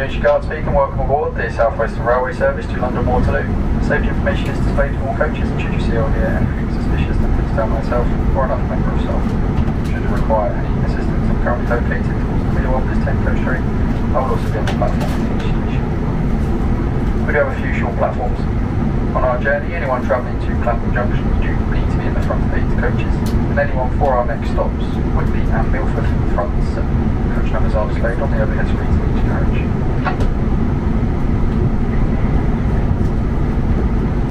Station Guard speaking. Welcome aboard the South Western Railway Service to London Waterloo. Safety information is displayed for all coaches, and should you see or hear anything suspicious, then please tell myself or another member of staff. Should you require any assistance, I'm currently located towards the middle of this 10 coach train. I will also be on the platform at each station. We do have a few short platforms. On our journey, anyone travelling to Clapham Junction is due to need to be in the front 8 coaches, and anyone for our next stops, Whitby and Milford, front 7. Coach numbers are displayed on the overhead screens of each carriage.